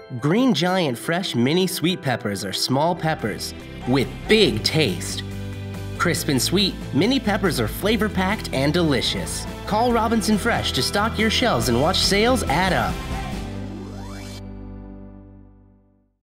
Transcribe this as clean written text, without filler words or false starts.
Green Giant fresh mini sweet peppers are small peppers with big taste. Crisp and sweet, mini peppers are flavor-packed and delicious. Call Robinson Fresh to stock your shelves and watch sales add up.